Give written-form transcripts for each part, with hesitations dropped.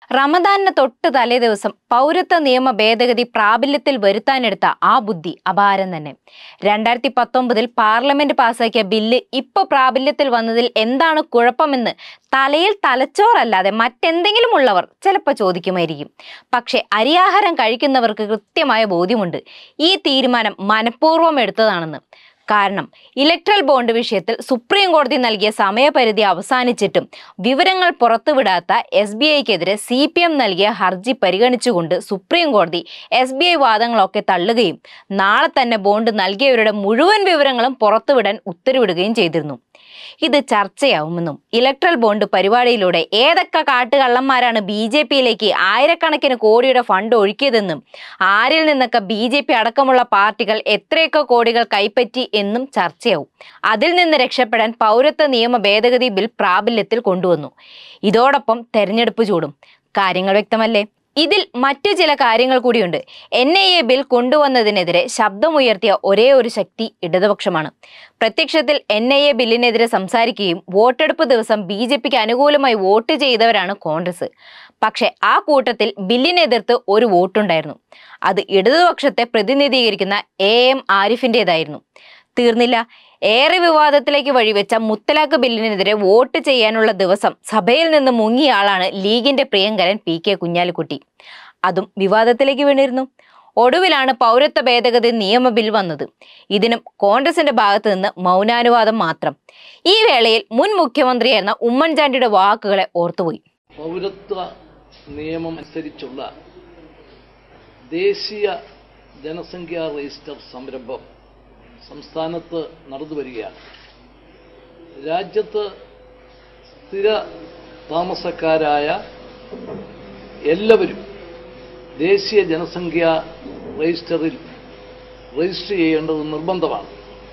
റമദാനിന് തൊട്ട് തലേ ദിവസം പൗരത്വ നിയമ ഭേദഗതി പ്രാബല്യത്തിൽ വരുത്താനെടുത്ത ആ ബുദ്ധി അപാരം തന്നെ. 2019 പാർലമെന്റ് പാസാക്കിയ ബില്ല് ഇപ്പൊ പ്രാബല്യത്തിൽ വന്നതിൽ എന്താണ് കുഴപ്പമെന്ന് തലയിൽ തലച്ചോറല്ലാതെ മറ്റെന്തെങ്കിലും ഉള്ളവർ ചിലപ്പോൾ ചോദിക്കുമായിരിക്കും. പക്ഷെ അരിയാഹാരം കഴിക്കുന്നവർക്ക് കൃത്യമായ ബോധ്യമുണ്ട് ഈ തീരുമാനം മനഃപൂർവ്വം എടുത്തതാണെന്ന്. കാരണം ഇലക്ട്രൽ ബോണ്ട് വിഷയത്തിൽ സുപ്രീം കോടതി നൽകിയ സമയപരിധി അവസാനിച്ചിട്ടും വിവരങ്ങൾ പുറത്തുവിടാത്ത SBIക്കെതിരെ CPM നൽകിയ ഹർജി പരിഗണിച്ചുകൊണ്ട് സുപ്രീം കോടതി SBI വാദങ്ങളൊക്കെ തള്ളുകയും നാളെ തന്നെ ബോണ്ട് നൽകിയവരുടെ മുഴുവൻ വിവരങ്ങളും പുറത്തുവിടാൻ ഉത്തരവിടുകയും ചെയ്തിരുന്നു. ഇത് ചർച്ചയാവുമെന്നും ഇലക്ട്രൽ ബോണ്ട് പരിപാടിയിലൂടെ ഏതൊക്കെ കാട്ടുകള്ളന്മാരാണ് BJPയിലേക്ക് ആയിരക്കണക്കിന് കോടിയുടെ ഫണ്ട് ഒഴുക്കിയതെന്നും ആരിൽ നിന്നൊക്കെ BJP അടക്കമുള്ള പാർട്ടികൾ എത്രയൊക്കെ കോടികൾ കൈപ്പറ്റി എന്നും ചർച്ചയാവും. അതിൽ നിന്ന് രക്ഷപ്പെടാൻ പൗരത്വ നിയമ ഭേദഗതി ബിൽ പ്രാബല്യത്തിൽ കൊണ്ടുവന്നു. ഇതോടൊപ്പം തെരഞ്ഞെടുപ്പ് ചൂടും. കാര്യങ്ങൾ വ്യക്തമല്ലേ? ഇതിൽ മറ്റു ചില കാര്യങ്ങൾ കൂടിയുണ്ട്. NIA ബിൽ കൊണ്ടുവന്നതിനെതിരെ ശബ്ദമുയർത്തിയ ഒരേ ഒരു ശക്തി ഇടതുപക്ഷമാണ്. പ്രത്യക്ഷത്തിൽ NIA ബില്ലിനെതിരെ സംസാരിക്കുകയും വോട്ടെടുപ്പ് ദിവസം BJPക്ക് അനുകൂലമായി വോട്ട് ചെയ്തവരാണ് കോൺഗ്രസ്. പക്ഷെ ആ കൂട്ടത്തിൽ ബില്ലിനെതിർത്ത് ഒരു വോട്ടുണ്ടായിരുന്നു. അത് ഇടതുപക്ഷത്തെ പ്രതിനിധീകരിക്കുന്ന AM ആരിഫിൻ്റെതായിരുന്നു. തീർന്നില്ല. ഏറെ വിവാദത്തിലേക്ക് വഴിവെച്ച മുത്തലാഖ് ബില്ലിനെതിരെ വോട്ട് ചെയ്യാനുള്ള ദിവസം സഭയിൽ നിന്ന് മുങ്ങിയ ആളാണ് ലീഗിന്റെ പ്രിയങ്കരൻ PK കുഞ്ഞാലിക്കുട്ടി. അതും വിവാദത്തിലേക്ക് വീണിരുന്നു. ഒടുവിലാണ് പൗരത്വ ഭേദഗതി നിയമ ബിൽ വന്നത്. ഇതിനും കോൺഗ്രസിന്റെ ഭാഗത്ത് നിന്ന് മൗനാനുവാദം മാത്രം. ഈ വേളയിൽ മുൻ മുഖ്യമന്ത്രിയായിരുന്ന ഉമ്മൻചാണ്ടിയുടെ വാക്കുകളെ ഓർത്തുപോയി. പൗരത്വ നിയമം അനുസരിച്ചുള്ള ദേശീയ ജനസംഖ്യാ രജിസ്റ്റർ സംരംഭം സംസ്ഥാനത്ത് നടന്നു വരികയാണ്. രാജ്യത്ത് സ്ഥിര താമസക്കാരായ എല്ലാവരും ദേശീയ ജനസംഖ്യാ രജിസ്റ്ററിൽ രജിസ്റ്റർ ചെയ്യേണ്ടത് നിർബന്ധമാണ്.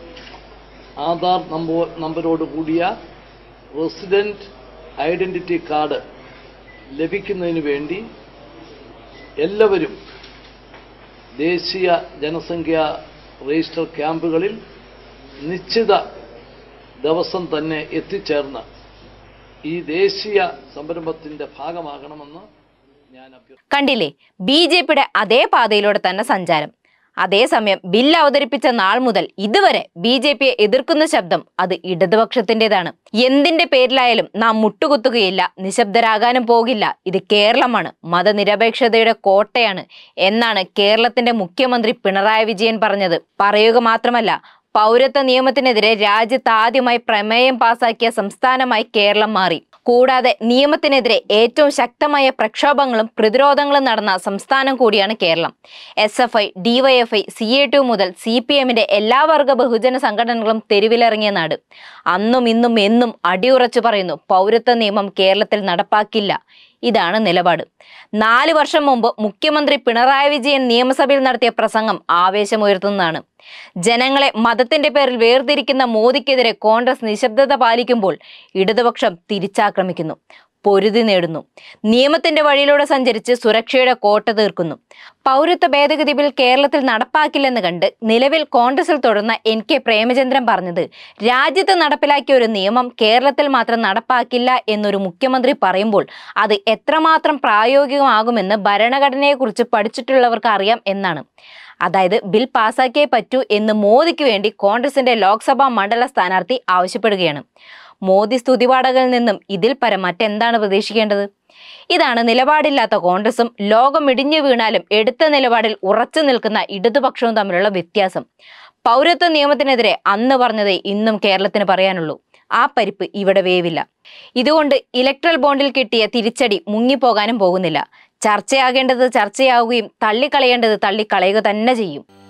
ആധാർ നമ്പരോട് കൂടിയ റെസിഡന്റ് ഐഡന്റിറ്റി കാർഡ് ലഭിക്കുന്നതിന് വേണ്ടി എല്ലാവരും ദേശീയ ജനസംഖ്യാ രജിസ്റ്റർ ക്യാമ്പുകളിൽ നിശ്ചിത ദിവസം തന്നെ എത്തിച്ചേർന്ന് ഈ ദേശീയ സംരംഭത്തിന്റെ ഭാഗമാകണമെന്ന് ഞാൻ അഭ്യർത്ഥിക്കുന്നു. കണ്ടില്ലേ, BJPയുടെ അതേ പാതയിലൂടെ തന്നെ സഞ്ചാരം. അതേസമയം ബില്ല് അവതരിപ്പിച്ച നാൾ മുതൽ ഇതുവരെ BJPയെ എതിർക്കുന്ന ശബ്ദം അത് ഇടതുപക്ഷത്തിൻ്റെതാണ്. എന്തിന്റെ പേരിലായാലും നാം മുട്ടുകുത്തുകയില്ല, നിശബ്ദരാകാനും പോകില്ല. ഇത് കേരളമാണ്, മതനിരപേക്ഷതയുടെ കോട്ടയാണ് എന്നാണ് കേരളത്തിന്റെ മുഖ്യമന്ത്രി പിണറായി വിജയൻ പറഞ്ഞത്. പറയുക മാത്രമല്ല, പൗരത്വ നിയമത്തിനെതിരെ രാജ്യത്ത് ആദ്യമായി പ്രമേയം പാസാക്കിയ സംസ്ഥാനമായി കേരളം മാറി. കൂടാതെ നിയമത്തിനെതിരെ ഏറ്റവും ശക്തമായ പ്രക്ഷോഭങ്ങളും പ്രതിരോധങ്ങളും നടന്ന സംസ്ഥാനം കൂടിയാണ് കേരളം. SFI, DYFI, CA2 മുതൽ CPMന്റെ എല്ലാ വർഗ ബഹുജന സംഘടനകളും തെരുവിലിറങ്ങിയ നാട്. അന്നും ഇന്നും എന്നും അടിയുറച്ചു പറയുന്നു, പൗരത്വ നിയമം കേരളത്തിൽ നടപ്പാക്കില്ല. ഇതാണ് നിലപാട്. 4 വർഷം മുമ്പ് മുഖ്യമന്ത്രി പിണറായി വിജയൻ നിയമസഭയിൽ നടത്തിയ പ്രസംഗം ആവേശമുയർത്തുന്നതാണ്. ജനങ്ങളെ മതത്തിന്റെ പേരിൽ വേർതിരിക്കുന്ന മോദിക്കെതിരെ കോൺഗ്രസ് നിശബ്ദത പാലിക്കുമ്പോൾ ഇടതുപക്ഷം തിരിച്ചാക്രമിക്കുന്നു, പൊരുതി നേടുന്നു. നിയമത്തിന്റെ വഴിയിലൂടെ സഞ്ചരിച്ച് സുരക്ഷയുടെ കോട്ട തീർക്കുന്നു. പൗരത്വ ഭേദഗതി ബിൽ കേരളത്തിൽ നടപ്പാക്കില്ലെന്ന് കണ്ട് നിലവിൽ കോൺഗ്രസിൽ തുടർന്ന NK പ്രേമചന്ദ്രൻ പറഞ്ഞത്, രാജ്യത്ത് നടപ്പിലാക്കിയ ഒരു നിയമം കേരളത്തിൽ മാത്രം നടപ്പാക്കില്ല എന്നൊരു മുഖ്യമന്ത്രി പറയുമ്പോൾ അത് എത്രമാത്രം പ്രായോഗികമാകുമെന്ന് ഭരണഘടനയെക്കുറിച്ച് പഠിച്ചിട്ടുള്ളവർക്ക് അറിയാം എന്നാണ്. അതായത് ബിൽ പാസാക്കിയേ പറ്റൂ എന്ന് മോദിക്ക് വേണ്ടി കോൺഗ്രസിന്റെ ലോക്സഭാ മണ്ഡല സ്ഥാനാർത്ഥി ആവശ്യപ്പെടുകയാണ്. മോദി സ്തുതിപാഠകളിൽ നിന്നും ഇതിൽ പരം മറ്റെന്താണ് പ്രതീക്ഷിക്കേണ്ടത്? ഇതാണ് നിലപാടില്ലാത്ത കോൺഗ്രസും ലോകം ഇടിഞ്ഞു വീണാലും എടുത്ത നിലപാടിൽ ഉറച്ചു നിൽക്കുന്ന ഇടതുപക്ഷവും തമ്മിലുള്ള വ്യത്യാസം. പൗരത്വ നിയമത്തിനെതിരെ അന്ന് പറഞ്ഞതേ ഇന്നും കേരളത്തിന് പറയാനുള്ളൂ. ആ പരിപ്പ് ഇവിടെ വേവില്ല. ഇതുകൊണ്ട് ഇലക്ട്രൽ ബോണ്ടിൽ കിട്ടിയ തിരിച്ചടി മുങ്ങിപ്പോകാനും പോകുന്നില്ല. ചർച്ചയാകേണ്ടത് ചർച്ചയാവുകയും തള്ളിക്കളയേണ്ടത് തള്ളിക്കളയുക തന്നെ ചെയ്യും.